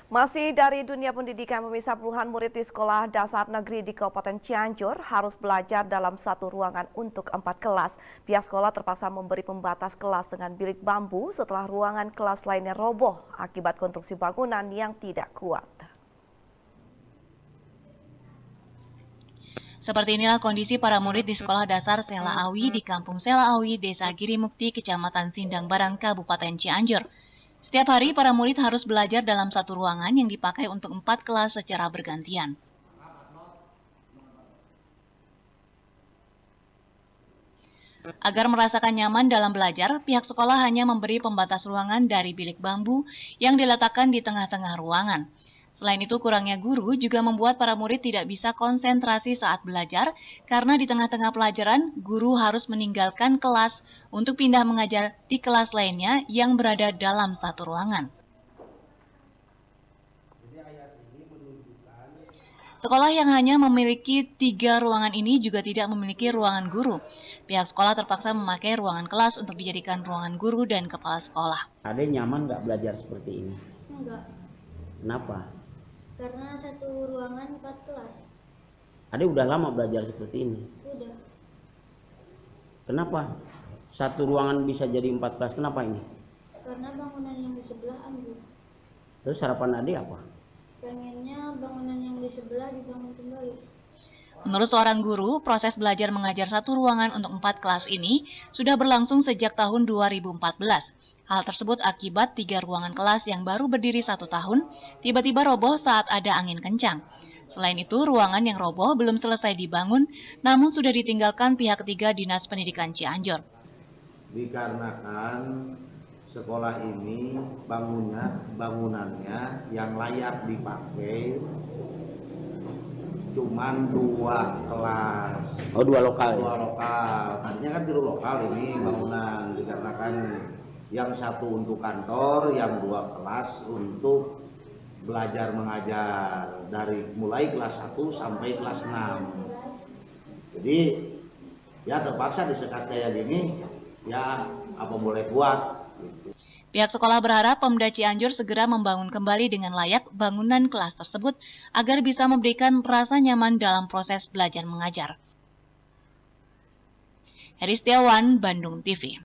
Masih dari dunia pendidikan, pemirsa, puluhan murid di sekolah dasar negeri di Kabupaten Cianjur harus belajar dalam satu ruangan untuk 4 kelas. Pihak sekolah terpaksa memberi pembatas kelas dengan bilik bambu setelah ruangan kelas lainnya roboh akibat konstruksi bangunan yang tidak kuat. Seperti inilah kondisi para murid di sekolah dasar Sela Awi di Kampung Sela Awi, Desa Girimukti, Kecamatan Sindang Barang, Kabupaten Cianjur. Setiap hari para murid harus belajar dalam satu ruangan yang dipakai untuk 4 kelas secara bergantian. Agar merasakan nyaman dalam belajar, pihak sekolah hanya memberi pembatas ruangan dari bilik bambu yang diletakkan di tengah-tengah ruangan. Selain itu, kurangnya guru juga membuat para murid tidak bisa konsentrasi saat belajar karena di tengah-tengah pelajaran, guru harus meninggalkan kelas untuk pindah mengajar di kelas lainnya yang berada dalam satu ruangan. Sekolah yang hanya memiliki 3 ruangan ini juga tidak memiliki ruangan guru. Pihak sekolah terpaksa memakai ruangan kelas untuk dijadikan ruangan guru dan kepala sekolah. Ada nyaman nggak belajar seperti ini? Enggak. Kenapa? Karena satu ruangan 4 kelas. Ade udah lama belajar seperti ini. Udah. Kenapa? Satu ruangan bisa jadi 4 kelas. Kenapa ini? Karena bangunan yang di sebelah ambruk. Terus harapan Ade apa? Pengennya bangunan yang di sebelah dibangun kembali. Menurut seorang guru, proses belajar mengajar satu ruangan untuk 4 kelas ini sudah berlangsung sejak tahun 2014. Hal tersebut akibat 3 ruangan kelas yang baru berdiri 1 tahun, tiba-tiba roboh saat ada angin kencang. Selain itu, ruangan yang roboh belum selesai dibangun, namun sudah ditinggalkan pihak ketiga Dinas Pendidikan Cianjur. Dikarenakan sekolah ini bangunannya yang layak dipakai cuman 2 kelas. Oh, 2 lokal. 2 lokal. Tadinya kan 2 lokal ini bangunan, dikarenakan yang satu untuk kantor, yang 2 kelas untuk belajar mengajar dari mulai kelas 1 sampai kelas 6. Jadi ya terpaksa disekat kayak gini, ya apa boleh buat. Pihak sekolah berharap Pemda Cianjur segera membangun kembali dengan layak bangunan kelas tersebut agar bisa memberikan rasa nyaman dalam proses belajar mengajar. Heri Setiawan, Bandung TV.